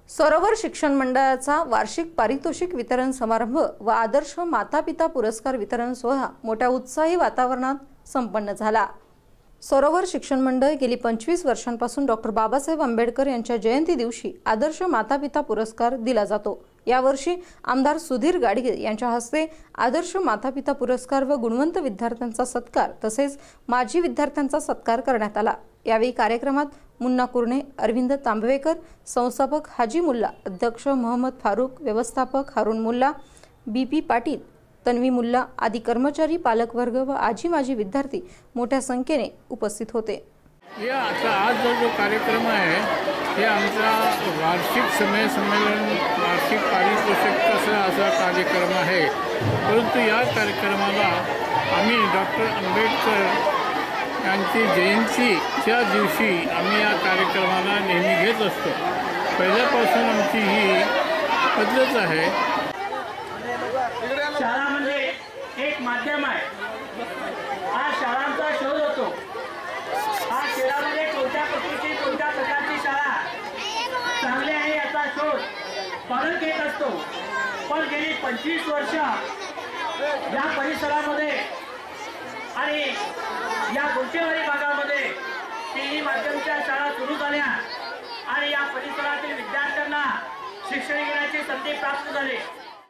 सरोवर शिक्षण मंडळाचा वार्षिक पारितोषिक वितरण समारंभ व आदर्श माता-पिता पुरस्कार वितरण सोहळा मोठ्या उत्साही वातावरणात संपन्न झाला। सरोवर शिक्षण मंडळ गेली 25 वर्षांपासून डॉक्टर बाबासाहेब आंबेडकर यांच्या जयंती दिवशी आदर्श माता-पिता पुरस्कार दिला जातो। यावर्षी आमदार सुधीर गाडगे यांच्या हस्ते आदर्श माता-पिता पुरस्कार व गुणवंत विद्यार्थ्यांचा सत्कार तसेच माजी विद्यार्थ्यांचा सत्कार करण्यात आला। यावेळी कार्यक्रमात मुन्ना कुरणे, अरविंद तांबवेकर, संस्थापक हाजी मुल्ला, अध्यक्ष मोहम्मद फारूक, व्यवस्थापक हारून मुल्ला, बीपी पाटील, तन्वी मुल्ला आदी कर्मचारी, पालकवर्ग व आजी माजी विद्यार्थी मोठ्या संख्येने उपस्थित होते। आज जो कार्यक्रम आहे हे आमचा वार्षिक सम्मेलन वार्षिक पारितोषिक असा कार्यक्रम आहे। परंतु या कार्यक्रमाला आम्ही डॉक्टर आंबेडकर यांची जयंतीच्या दिवशी आम्ही या कार्यक्रमाला नेहमी घेत असतो। पहिल्यापासून आमची ही पद्धत आहे। शाळा म्हणजे एक माध्यम आहे। हा शाळांचा शोध होतो। हा शहरामध्ये कोणत्या प्रकारची शाळा चांगली आहे याचा शोध पालक घेत असतो। पण गेली 25 वर्ष या परिसरामध्ये आणि या गुंठेवाडी भागामध्ये तिन्ही माध्यमच्या शाळा सुरू झाल्या आणि या परिसरातील विद्यार्थ्यांना शिक्षण घेण्याची संधी प्राप्त झाली।